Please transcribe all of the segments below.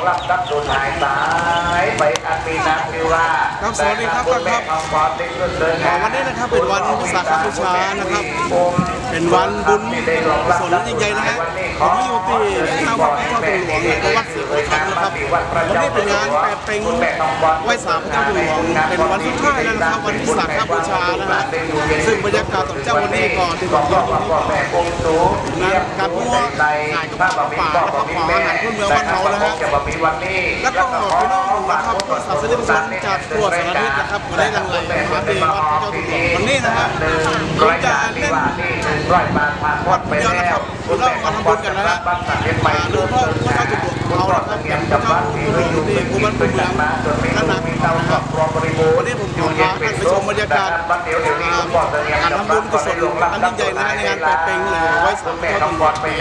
รับรับสูญหายสายไปอันมีน้ำคือว่าครับสวัสดีครับวันนี้นะครับเป็นวันวิสาขบูชานะครับเป็นวันบุญกุศลยิ่งใหญ่นะฮะผมอยู่ที่หน้าวัดพระเจ้าตุลหลวงและวัดศรีโอคำนะครับวันนี้เป็นงานแปดเป็งไหว้สามพระเจ้าตุลหลวงเป็นวันสุดท้ายแล้วนะครับวันวิสาขบูชานะฮะซึ่งบรรยากาศของเจ้าวันนี้ก่อนที่ผมอยู่ที่นี่การมั่วขายกับข้าวป่าและข้าวของอาหารพื้นเมืองบ้านเรานะฮะแล้วก็พี่น้องนะครับศาสนิกชนจากทั่วสารทิศนะครับมาได้หลั่งไหลมาที่วัดพระเจ้าตุลหลวงวันนี้นะครับผมจะเล่นวัดพระเจ้านะครับเรามาทำบุญกันนะฮะหลวงพ่อพระเจ้าตุลหลวงเรานะครับเป็นพระเจ้าตุลหลวงที่ภูมิเมืองนั่นนะครับวันนี้ผมขอพาท่านไปชมบรรยากาศการทำบุญกุศลอันยิ่งใหญ่นะในงานแปดเป็งหรือไหว้สามพระเจ้าตุลหลวงปี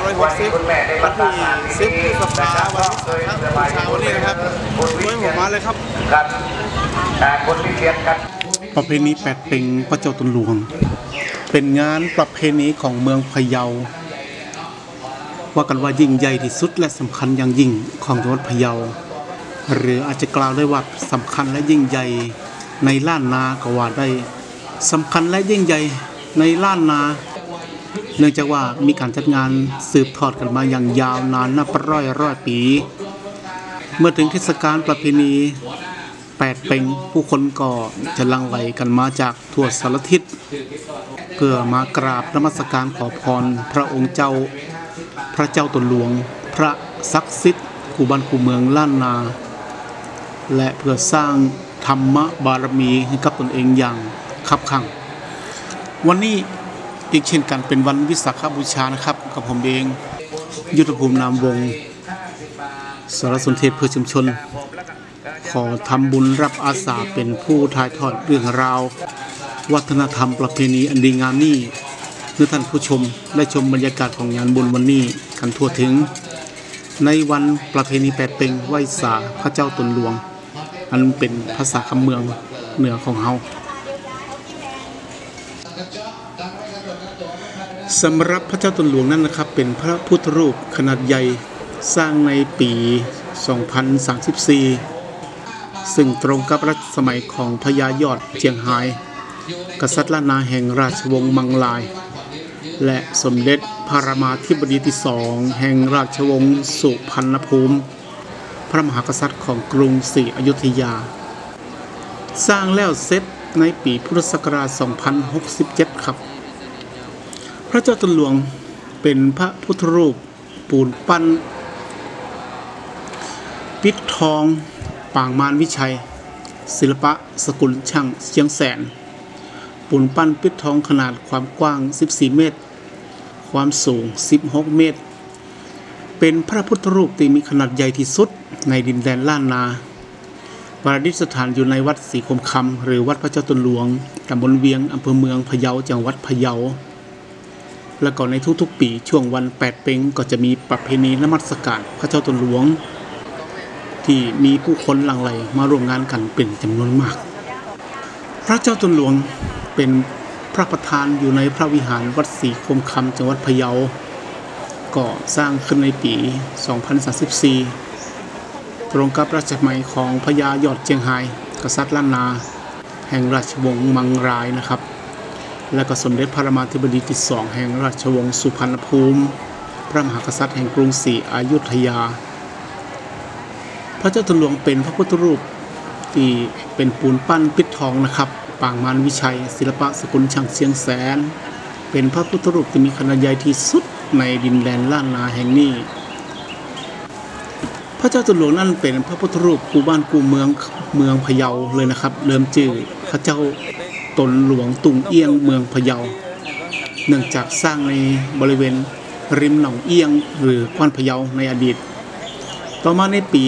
2560วันที่10 พฤษภาคมวันวิสาขบูชาวันนี้นะครับช่วยผมมาเลยครับคนที่เขียนกันประเพณีแปดเป็งพระเจ้าตุลหลวงเป็นงานประเพณีของเมืองพะเยาว่ากันว่ายิ่งใหญ่ที่สุดและสำคัญอย่างยิ่งของจังหวัดพะเยาหรืออาจจะกล่าวได้ว่าสำคัญและยิ่งใหญ่ในล้านนาก็ว่าได้สำคัญและยิ่งใหญ่ในล้านนาเนื่องจากว่ามีการจัดงานสืบทอดกันมาอย่างยาวนานนับร้อยปีเมื่อถึงเทศกาลประเพณีแปดเป็งผู้คนก็จะหลั่งไหลกันมาจากทั่วสารทิศเพื่อมากราบนมัสการขอพรพระองค์เจ้าพระเจ้าตุลหลวงพระศักดิ์สิทธิ์คู่บ้านคู่เมืองล้านนาและเพื่อสร้างธรรมบารมีให้กับตนเองอย่างคับคั่งวันนี้อีกเช่นกันเป็นวันวิสาขบูชานะครับกับผมเองยุทธภูมินามวงศ์สารสนเทศเพื่อชุมชนขอทำบุญรับอาสาเป็นผู้ถ่ายทอดเรื่องราววัฒนธรรมประเพณีอันดีงามนี้เพื่อท่านผู้ชมได้ชมบรรยากาศของงานบุญวันนี้กันทั่วถึงในวันประเพณีแปดเป็งไหว้สาพระเจ้าตุลหลวงอันเป็นภาษาคำเมืองเหนือของเฮาสำหรับพระเจ้าตุลหลวงนั้นนะครับเป็นพระพุทธรูปขนาดใหญ่สร้างในปี 2034 ซึ่งตรงกับรัชสมัยของพญายอดเจียงไฮ้กษัตริย์ล้านนาแห่งราชวงศ์มังลายและสมเด็จพระรามาธิบดีที่2แห่งราชวงศ์สุพรรณภูมิพระมหากษัตริย์ของกรุงศรีอยุธยาสร้างแล้วเสร็จในปีพุทธศักราช 2067 ครับพระเจ้าตุลหลวงเป็นพระพุทธรูปปูนปั้นปิดทองปางมารวิชัยศิลปะสกุลช่างเชียงแสนปูนปั้นปิดทองขนาดความกว้าง14 เมตรความสูง16 เมตรเป็นพระพุทธรูปที่มีขนาดใหญ่ที่สุดในดินแดนล้านนาประดิษฐานอยู่ในวัดศรีคมคำหรือวัดพระเจ้าตุลหลวงตำบลเวียงอำเภอเมืองพะเยาจังหวัดพะเยาและก็ในทุกๆปีช่วงวันแปดเป็งก็จะมีประเพณีนมัสการพระเจ้าตุลหลวงที่มีผู้คนหลั่งไหลมาร่วมงานกันเป็นจำนวนมากพระเจ้าตุลหลวงเป็นพระประธานอยู่ในพระวิหารวัดศรีคมคำจังหวัดพะเยาก่อสร้างขึ้นในปี 2034 ตรงกับรัชสมัยของพญายอดเจียงไฮ้กษัตริย์ล้านนาแห่งราชวงศ์มังรายนะครับและก็สมเด็จพระรามาธิบดีที่2แห่งราชวงศ์สุพรรณภูมิพระมหากษัตริย์แห่งกรุงศรีอยุธยาพระเจ้าตุลหลวงเป็นพระพุทธรูปที่เป็นปูนปั้นปิดทองนะครับปางมารวิชัยศิลปะสกุลช่างเชียงแสนเป็นพระพุทธรูปที่มีขนาดใหญ่ที่สุดในดินแดนล้านนาแห่งนี้พระเจ้าตุลหลวงนั่นเป็นพระพุทธรูปคู่บ้านคู่เมืองพะเยาเลยนะครับเริ่มชื่อพระเจ้าตุลหลวงตุงเอี้ยงเมืองพะเยาเนื่องจากสร้างในบริเวณริมหนองเอี้ยงหรือกว้านพะเยาในอดีตต่อมาในปี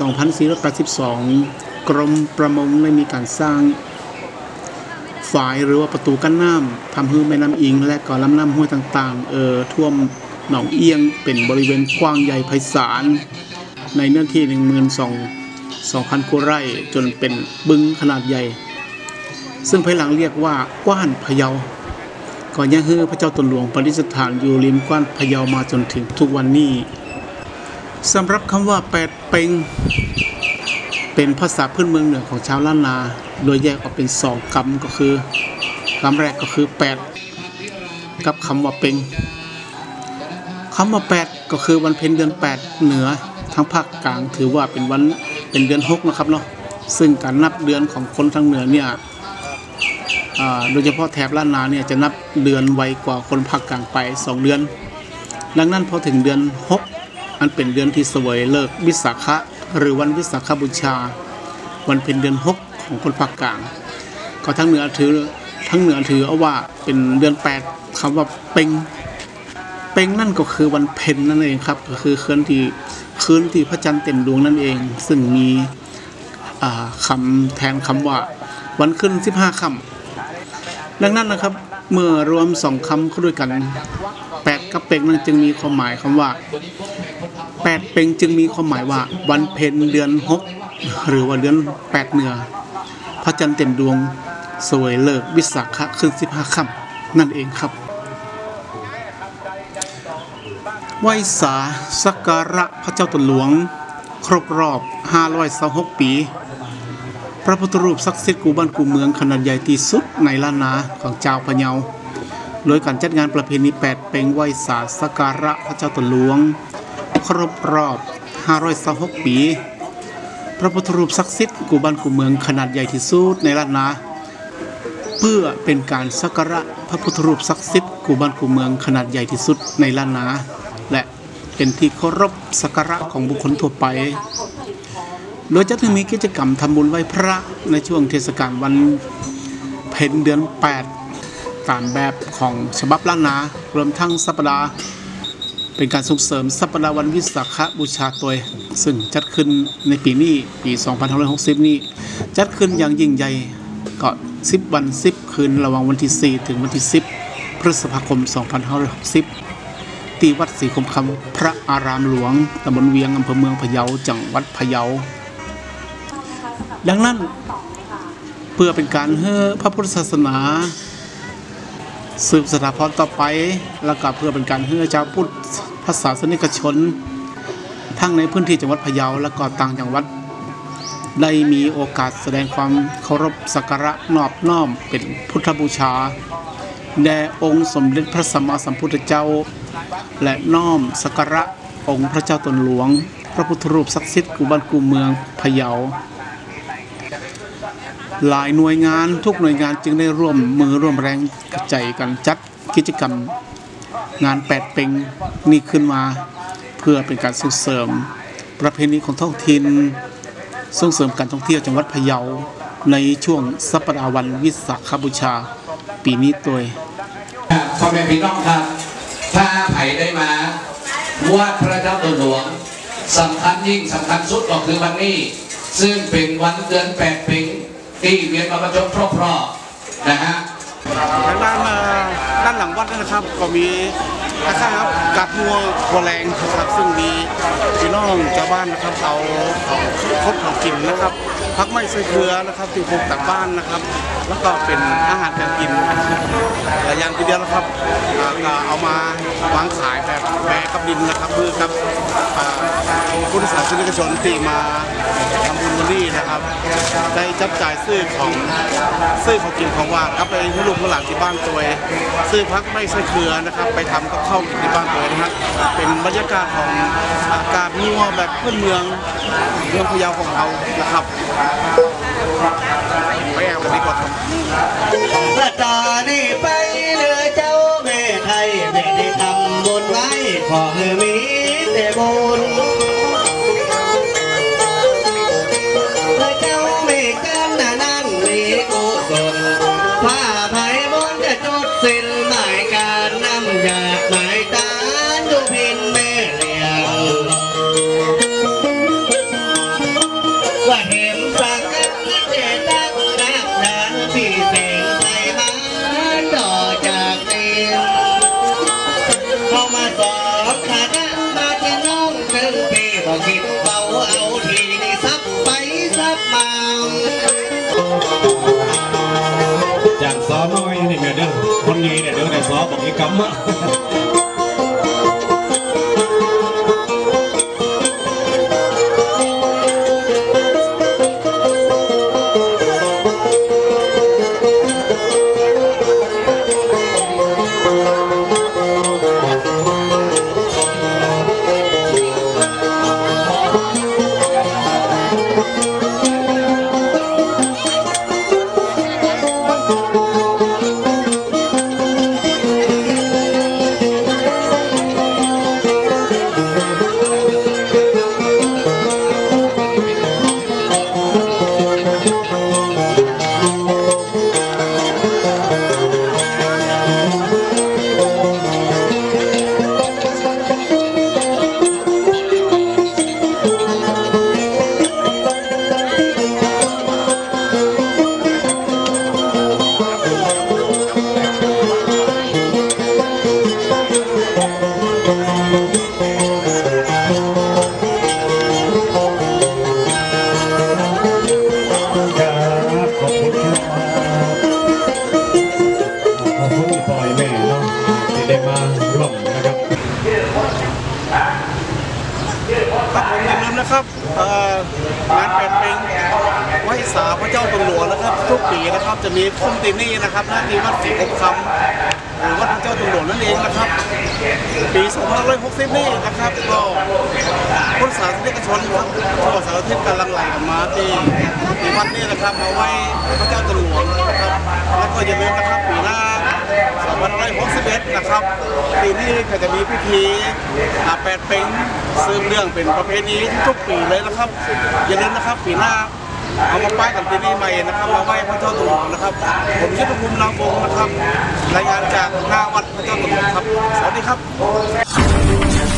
2482 กรมประมงได้มีการสร้างฝายหรือว่าประตูกั้นน้ำทำให้แม่น้ำอิงและก็ลำน้ำห้วยต่างๆท่วมหนองเอี้ยงเป็นบริเวณกว้างใหญ่ไพศาลในเนื้อที่ 12,000 กว่าไร่จนเป็นบึงขนาดใหญ่ซึ่งภายหลังเรียกว่ากว้านพะเยาก่อนยังฮือพระเจ้าตุลหลวงประดิษฐานอยู่ริมกว้านพะเยามาจนถึงทุกวันนี้สำหรับคำว่าแปดเปงเป็นภาษาพื้นเมืองเหนือของชาวล้านนาโดยแยกออกเป็น2 คำก็คือคำแรกก็คือ8กับคำว่าเปงคำว่า8ก็คือวันเพ็ญเดือน8เหนือทั้งภาคกลางถือว่าเป็นเดือน6นะครับเนาะซึ่งการนับเดือนของคนทางเหนือเนี่ยโดยเฉพาะแถบล้านนาเนี่ยจะนับเดือนไวกว่าคนภาคกลางไป2 เดือนดังนั้นพอถึงเดือน6อันเป็นเดือนที่เสวยเลิกวิสาขะหรือวันวิสาขบูชาวันเพ็ญเดือน6ของคนภาคกลางก็ทั้งเหนือถือเอาว่าเป็นเดือน8คำว่าเปงนั่นก็คือวันเพ็ญนั่นเองครับก็คือคืนที่พระจันทร์เต็มดวงนั่นเองซึ่งมีคำแทนคำว่าวันขึ้น15 ค่ำดังนั้นนะครับเมื่อรวม2 คำเข้าด้วยกัน8กับเปงนั้นจึงมีความหมายคำว่า8เปงจึงมีความหมายว่าวันเพ็ญเดือน6หรือว่าเดือน8เหนือพระจันทร์เต็มดวงสวยเลิกวิสาขะขึ้น15 ค่ำนั่นเองครับไหว้สาสักการะพระเจ้าตนหลวงครบรอบ526 ปีพระพุทธรูปศักดิ์สิทธิ์กูบ้านกูเมืองขนาดใหญ่ที่สุดในล้านนาของเจ้าพะเยาโดยการจัดงานประเพณี8เปงไหว้สาสักการะพระเจ้าตนหลวงครบรอบ526 ปีพระพุทธรูปศักดิ์สิทธิ์กูบ้านกูเมืองขนาดใหญ่ที่สุดในล้านนาเพื่อเป็นการสักการะพระพุทธรูปศักดิ์สิทธิ์กูบ้านกูเมืองขนาดใหญ่ที่สุดในล้านนาและเป็นที่เคารพสักการะของบุคคลทั่วไปโดยจะถึงมีกิจกรรมทำบุญไหว้พระในช่วงเทศกาลวันเพ็ญเดือน8ตามแบบของฉบับล้านนารวมทั้งสัปดาห์เป็นการส่งเสริมสัปดาห์วันวิสาขบูชาตัวซึ่งจัดขึ้นในปีนี้ปี2560นี้จัดขึ้นอย่างยิ่งใหญ่ก็10 วัน 10 คืนระหว่างวันที่4ถึงวันที่10พฤษภาคม2560ที่วัดศรีคมคำพระอารามหลวงตำบลเวียงอำเภอเมืองพะเยาจังหวัดพะเยาดังนั้นเพื่อเป็นการให้พระพุทธศาสนาสืบสถาพรต่อไปแล้วก็เพื่อเป็นการให้เจ้าพุทธศาสนิกชนทั้งในพื้นที่จังหวัดพะเยาและก็ต่างจังหวัดได้มีโอกาสแสดงความเคารพสักการะนอบน้อมเป็นพุทธบูชาแด่องค์สมเด็จพระสัมมาสัมพุทธเจ้าและน้อมสักการะองค์พระเจ้าตนหลวงพระพุทธรูปศักดิ์สิทธิ์กูบ้านกูเมืองพะเยาหลายหน่วยงานทุกหน่วยงานจึงได้ร่วมมือร่วมแรงกระจายกันจัดกิจกรรมงาน8เปงนี้ขึ้นมาเพื่อเป็นการส่งเสริมประเพณีของท้องถิ่นส่งเสริมการท่องเที่ยวจังหวัดพะเยาในช่วงสัปดาห์วันวิสาขบูชาปีนี้ตัวพ่อแม่พี่น้องครับถ้าไผ่ได้มาวัดพระเจ้าตนหลวงสำคัญยิ่งสำคัญสุดก็คือวันนี้ซึ่งเป็นวันเดือน8เปงที่เวียนมาประจบครอบนะฮะทางด้านหลังวัดนะครับก็มีนะครับกาดมัวโบแรงนะครับซึ่งมีพี่น้องชาวบ้านนะครับเอาของกินนะครับพักไม้ใส่เกลือนะครับที่ปลูกต่างบ้านนะครับแล้วก็เป็นอาหารการกินหลายอย่างทีเดียวนะครับก็เอามาวางขายแบบแบกกับดินนะครับเพื่อกับพุทธศาสนิกชนที่มาทำบุญนี้นะครับได้จับจ่ายซื้อของกินของว่างกลับไปให้ลูกหลานที่บ้านตัวซื้อพักไม้ใส่เกลือนะครับไปทำกับข้าวกินที่บ้านตัวนะครับเป็นบรรยากาศของอากาศนัวแบบพื้นเมืองพะเยาของเรานะครับไปแอวกันดีกว่าครับตอนนี้ไปเรือเจ้าแม่ไทยไม่ได้ทำบุญไว้ขอให้มีแต่บุญเจ้าไม่กันนั่นมีกุศลผ้าไผ่บนจะจุดสิ้นหมายการนำหยาดหมายตาดูพินแม่เลี้ยงว่าเห็นสักกันเจตักรักดานพี่เสงไทยมาต่อจากนี้เข้ามาสอบคณะมาที่น้องถึงพี่บอกคิดเบาเอาทีนี่ซับไปซับมาจากซอน้อยนี่เด้อคนนี้เนี่ยเด้อแต่ซอบอกให้กำมะนะครับงานแปดเป็งไหว้สาพระเจ้าตนหลวงนะครับทุกปีนะครับจะมีพุ่มตีนี่นะครับหน้าที่วัดศรีคมคำหรือวัดพระเจ้าตนหลวงนั่นเองนะครับปี2560นี่นะครับก็พุทธศาสนิกชนครับทั่วสารทิศกำลังไหลกันมาที่วัดนี้นะครับมาไหว้พระเจ้าตนหลวงนะครับแล้วก็อย่าลืมนะครับปีหน้า2561นะครับปีนี้ก็จะมีพิธีแปดเป็งซึ่งเรื่องเป็นประเพณีทุกปีเลยนะครับอย่าลืมนะครับปีหน้าเอามาป้ายกับปีนี้ใหม่นะครับมาไหว้พระเจ้าตนหลวงนะครับผมชื่อพระภูมินามวงศ์นะครับรายงานจากหน้าวัดพระเจ้าตนหลวงครับสวัสดีครับ